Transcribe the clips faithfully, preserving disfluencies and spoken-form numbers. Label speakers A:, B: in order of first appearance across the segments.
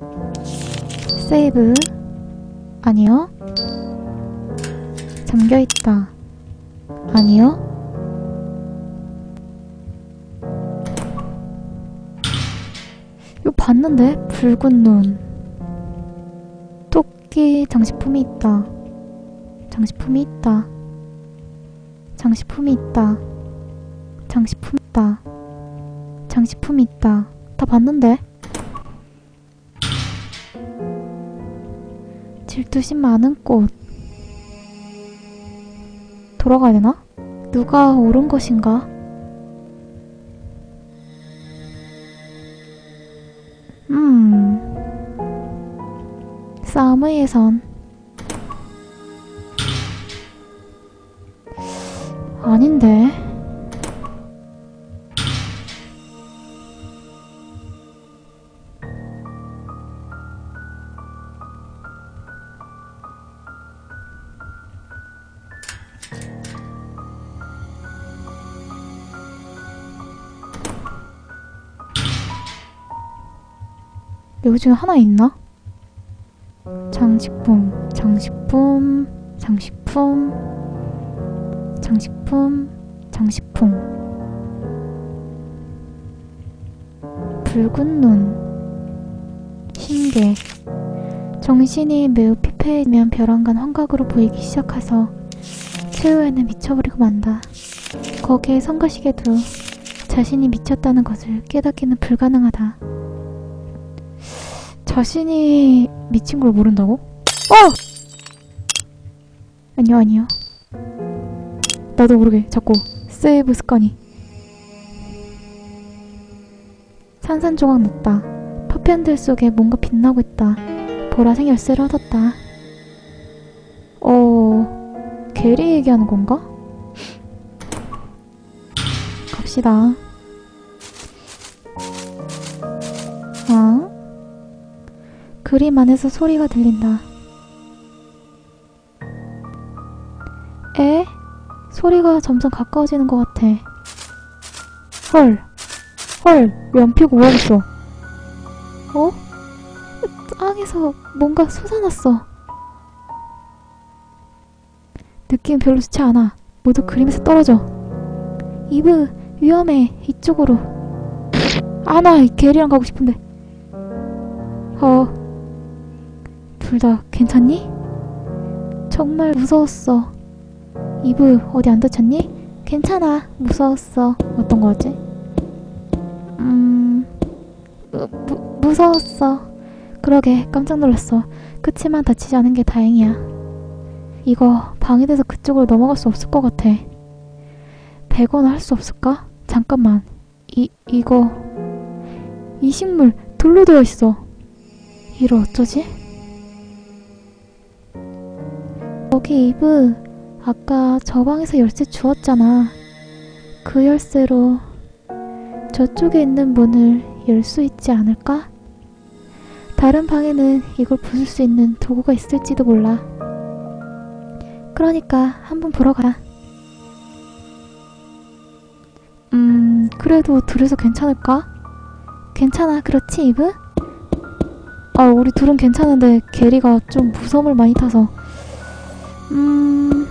A: 세이브. 아니요. 잠겨있다. 아니요. 이거 봤는데? 붉은 눈. 토끼 장식품이 있다. 장식품이 있다. 장식품이 있다. 장식품 있다. 장식품이 있다. 다 봤는데? 질투심 많은 꽃. 돌아가야 되나? 누가 옳은 것인가? 음... 싸움의 예선. 아닌데. 여기 중에 하나 있나? 장식품, 장식품, 장식품, 장식품, 장식품. 붉은 눈. 신계. 정신이 매우 피폐해지면 벼랑간 환각으로 보이기 시작해서 최후에는 미쳐버리고 만다. 거기에 성가시게도 자신이 미쳤다는 것을 깨닫기는 불가능하다. 자신이 미친 걸 모른다고? 어! 아니요, 아니요. 나도 모르게 자꾸 세이브 습관이. 산산조각 났다. 파편들 속에 뭔가 빛나고 있다. 보라색 열쇠를 얻었다. 어... 게리 얘기하는 건가? 갑시다. 어? 그림 안에서 소리가 들린다. 에? 소리가 점점 가까워지는 것 같아. 헐. 헐. 왜 안 피고 뭐하겠어? 어? 땅에서 뭔가 솟아났어. 느낌 별로 좋지 않아. 모두 그림에서 떨어져. 이브, 위험해. 이쪽으로. 아, 나 게리랑 가고 싶은데. 어... 둘 다 괜찮니? 정말 무서웠어. 이브, 어디 안 다쳤니? 괜찮아. 무서웠어. 어떤 거지? 음... 무, 무, 무서웠어. 그러게, 깜짝 놀랐어. 그치만 다치지 않은 게 다행이야. 이거 방해돼서 그쪽으로 넘어갈 수 없을 것 같아. 백 원 할 수 없을까? 잠깐만. 이, 이거... 이 식물 돌로 되어 있어. 이걸 어쩌지? 여기 이브, 아까 저 방에서 열쇠 주웠잖아. 그 열쇠로 저쪽에 있는 문을 열 수 있지 않을까? 다른 방에는 이걸 부술 수 있는 도구가 있을지도 몰라. 그러니까 한번 보러 가라. 음... 그래도 둘이서 괜찮을까? 괜찮아, 그렇지 이브? 아, 우리 둘은 괜찮은데 게리가 좀 무서움을 많이 타서. 음...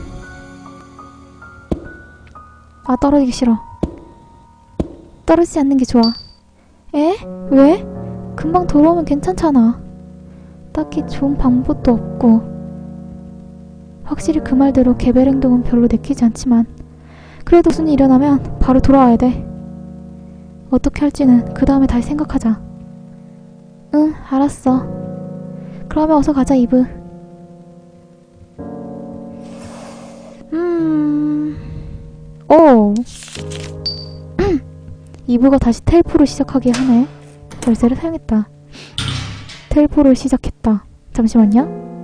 A: 아, 떨어지기 싫어. 떨어지지 않는 게 좋아. 에? 왜? 금방 돌아오면 괜찮잖아. 딱히 좋은 방법도 없고. 확실히 그 말대로 개별 행동은 별로 내키지 않지만 그래도 무슨 일이 일어나면 바로 돌아와야 돼. 어떻게 할지는 그 다음에 다시 생각하자. 응, 알았어. 그러면 어서 가자, 이브. 음... 오! 이브가 다시 텔포를 시작하게 하네. 열쇠를 사용했다. 텔포를 시작했다. 잠시만요.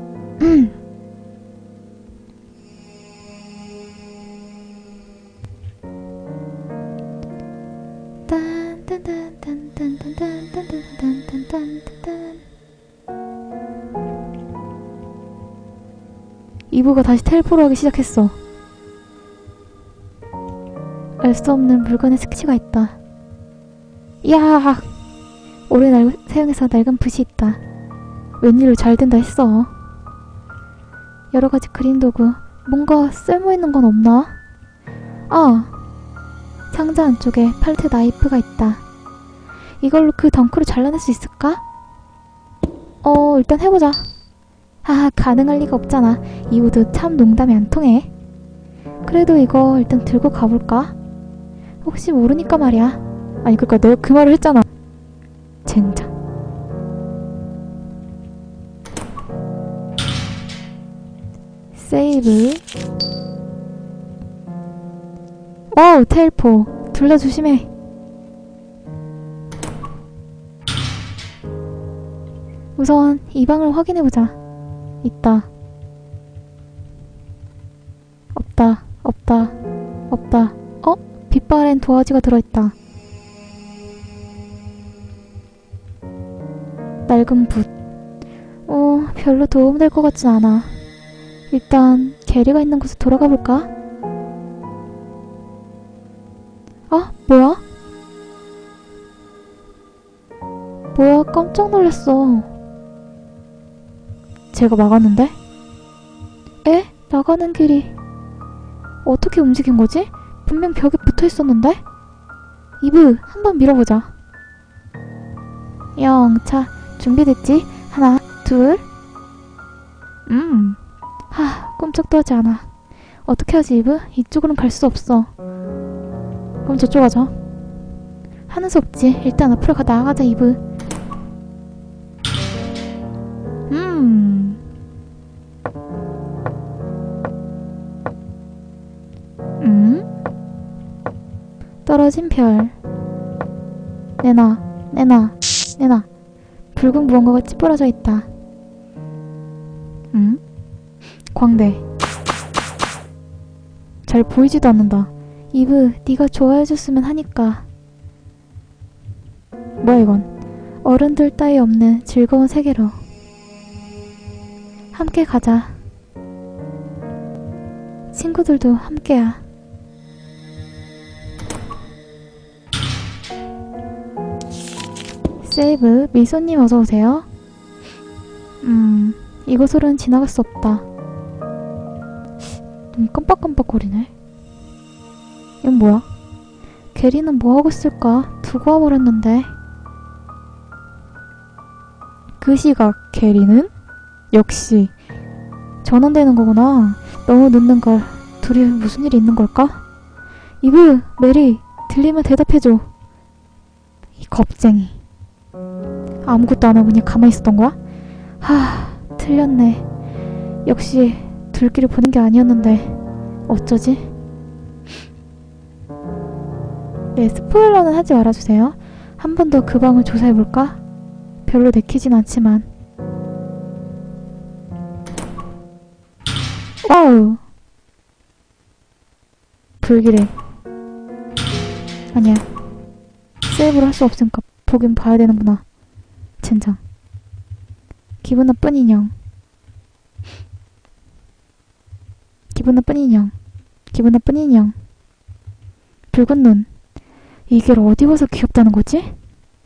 A: 이브가 다시 텔포를 하기 시작했어. 알 수 없는 물건에 스케치가 있다. 이야! 오래 날, 사용해서 낡은 붓이 있다. 웬일로 잘 된다 했어. 여러가지 그림 도구, 뭔가 쓸모있는 건 없나? 아! 상자 안쪽에 팔레트 나이프가 있다. 이걸로 그 덩크를 잘라낼 수 있을까? 어, 일단 해보자. 하하, 가능할 리가 없잖아. 이 우드 참 농담이 안 통해. 그래도 이거 일단 들고 가볼까? 혹시 모르니까 말이야. 아니, 그니까 내가 그 말을 했잖아. 젠장. 세이브. 어우, 테일포. 둘 다 조심해. 우선 이 방을 확인해보자. 있다. 없다. 없다. 없다. 어? 빗발엔 도화지가 들어있다. 낡은 붓. 어, 별로 도움될 것 같진 않아. 일단 게리가 있는 곳에 돌아가 볼까? 아, 뭐야? 뭐야, 깜짝 놀랐어. 제가 막았는데? 에? 나가는 길이 어떻게 움직인 거지? 분명 벽에 붙어 있었는데? 이브, 한번 밀어보자. 영차, 준비됐지? 하나, 둘. 음. 하, 꼼짝도 하지 않아. 어떻게 하지, 이브? 이쪽으로는 갈 수 없어. 그럼 저쪽 가자. 하는 수 없지. 일단 앞으로 가 나가자, 이브. 음. 음? 떨어진 별. 내놔, 내놔, 내놔. 붉은 무언가가 찌푸려져 있다. 음? 광대. 잘 보이지도 않는다. 이브, 네가 좋아해줬으면 하니까. 뭐야 이건? 어른들 따위 없는 즐거운 세계로 함께 가자. 친구들도 함께야. 세이브, 미소님 어서오세요. 음... 이곳으로는 지나갈 수 없다. 눈이 깜빡깜빡거리네. 이건 뭐야? 게리는 뭐하고 있을까? 두고 와버렸는데. 그 시각 게리는? 역시 전원되는 거구나. 너무 늦는걸. 둘이 무슨 일이 있는 걸까? 이브, 메리, 들리면 대답해줘. 이 겁쟁이. 아무것도 안 하고 그냥 가만히 있었던 거야? 하... 틀렸네. 역시 둘끼리 보는 게 아니었는데 어쩌지? 네, 스포일러는 하지 말아주세요. 한 번 더 그 방을 조사해볼까? 별로 내키진 않지만. 와우! 불길해. 아니야. 세이브를 할 수 없으니까 보긴 봐야 되는구나. 젠장. 기분 나쁜 인형. 기분 나쁜 인형. 기분 나쁜 인형. 붉은 눈. 이게 어디 와서 귀엽다는 거지?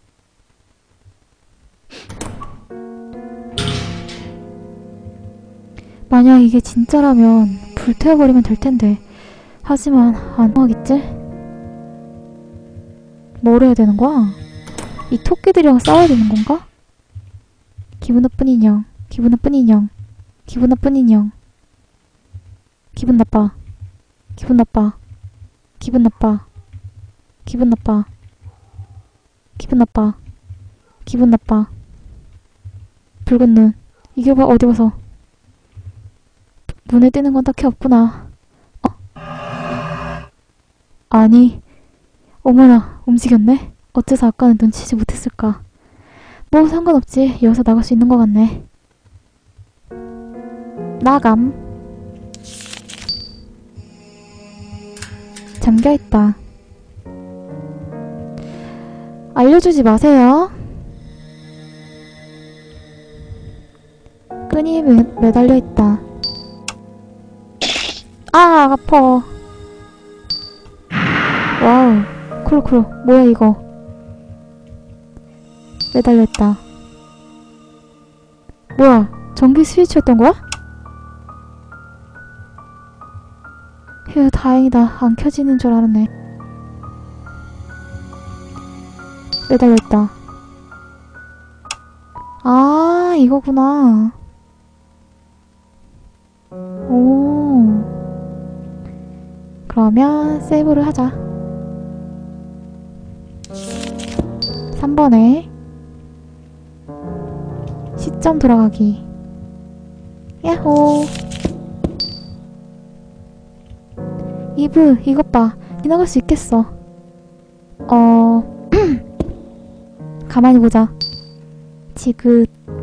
A: 만약 이게 진짜라면 불태워버리면 될 텐데. 하지만 안 하겠지? 뭘 해야 되는 거야? 이 토끼들이랑 싸워야 되는 건가? 기분 나쁜 인형. 기분 나쁜 인형. 기분 나쁜 인형. 기분 나빠. 기분 나빠. 기분 나빠. 기분 나빠. 기분 나빠. 기분 나빠. 붉은 눈. 이게 봐, 어디 봐서. 눈에 띄는 건 딱히 없구나. 어? 아니. 어머나, 움직였네? 어째서 아까는 눈치지 못했을까? 뭐 상관없지. 여기서 나갈 수 있는 것 같네. 나감. 잠겨있다. 알려주지 마세요. 끈이 매, 매달려있다. 아, 아파. 와우. 크루크루. 뭐야 이거. 매달렸다. 뭐야? 전기 스위치였던 거야? 휴, 다행이다. 안 켜지는 줄 알았네. 매달려있다. 아, 이거구나. 오. 그러면 세이브를 하자. 삼 번에 시점 돌아가기. 야호. 이브, 이것 봐. 지나갈 수 있겠어. 어... 가만히 보자. 지금...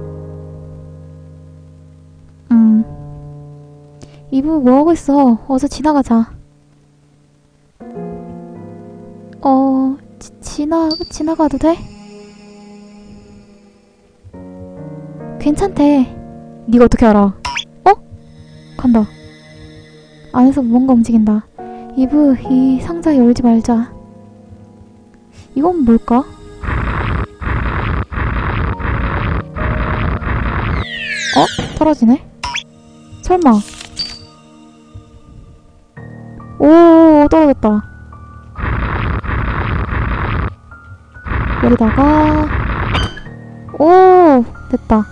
A: 음... 이브 뭐하고 있어? 어서 지나가자. 어... 지, 지나... 지나가도 돼? 괜찮대. 네가 어떻게 알아? 어? 간다. 안에서 뭔가 움직인다. 이브, 이 상자 열지 말자. 이건 뭘까? 어? 떨어지네? 설마. 오, 떨어졌다. 여기다가 오, 됐다.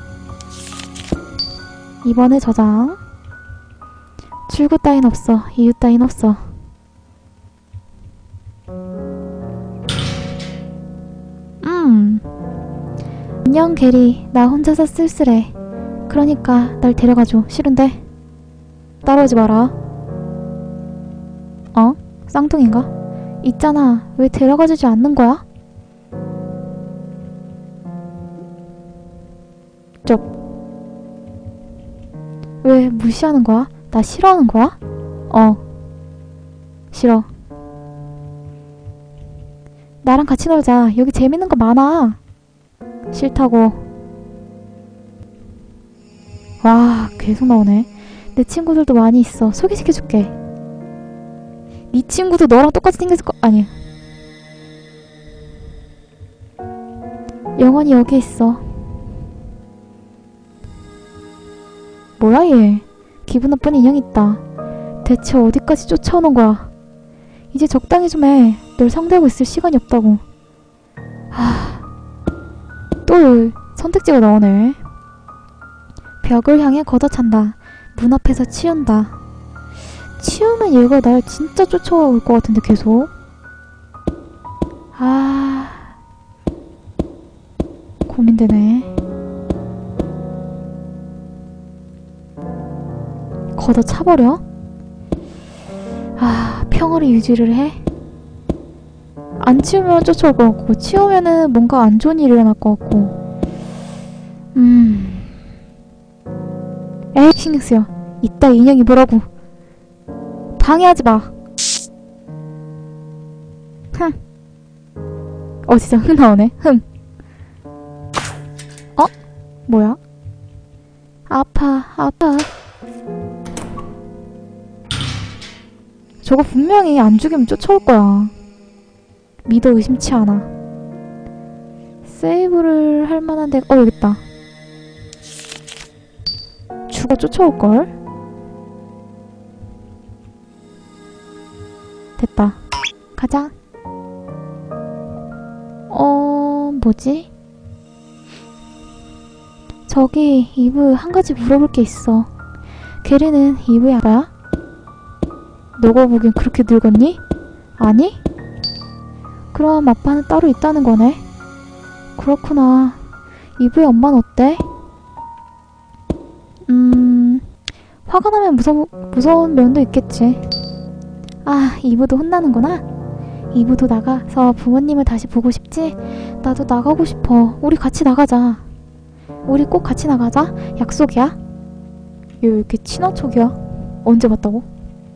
A: 이번에 저장. 출구 따윈 없어. 이유 따윈 없어. 음. 안녕 게리. 나 혼자서 쓸쓸해. 그러니까 날 데려가줘. 싫은데? 따라오지 마라. 어? 쌍둥이인가? 있잖아. 왜 데려가주지 않는 거야? 쪽. 왜 무시하는 거야? 나 싫어하는 거야? 어. 싫어. 나랑 같이 놀자. 여기 재밌는 거 많아. 싫다고. 와, 계속 나오네. 내 친구들도 많이 있어. 소개시켜줄게. 네 친구도 너랑 똑같이 생겼을 거 아니야. 영원히 여기 있어. 뭐야 얘. 기분 나쁜 인형 있다. 대체 어디까지 쫓아오는 거야. 이제 적당히 좀 해. 널 상대하고 있을 시간이 없다고. 하... 또 선택지가 나오네. 벽을 향해 걷어찬다. 문 앞에서 치운다. 치우면 얘가 날 진짜 쫓아올 것 같은데 계속. 아... 고민되네. 걷어차버려? 아... 평화를 유지를 해? 안 치우면 쫓아올 것 같고 치우면은 뭔가 안 좋은 일이 일어날 것 같고. 음... 에이 신경쓰여. 이따 인형이 뭐라고. 방해하지 마. 흥. 어 진짜 흥 나오네. 흥. 어? 뭐야? 아파 아파. 저거 분명히 안 죽이면 쫓아올 거야. 믿어 의심치 않아. 세이브를 할 만한데. 어 여기 있다. 죽어 쫓아올걸? 됐다. 가자. 어... 뭐지? 저기 이브 한 가지 물어볼 게 있어. 게리는 이브의 아빠야? 너가 보기엔 그렇게 늙었니? 아니? 그럼 아빠는 따로 있다는 거네. 그렇구나. 이브의 엄마는 어때? 음... 화가 나면 무서, 무서운 면도 있겠지. 아, 이브도 혼나는구나. 이브도 나가서 부모님을 다시 보고 싶지? 나도 나가고 싶어. 우리 같이 나가자. 우리 꼭 같이 나가자. 약속이야. 얘 왜 이렇게 친한 척이야? 언제 봤다고?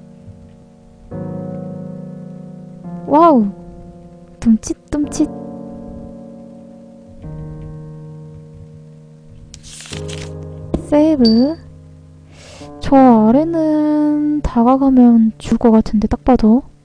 A: 와우. 둠칫둠칫. 세이브. 저 아래는 다가가면 죽을 것 같은데 딱 봐도.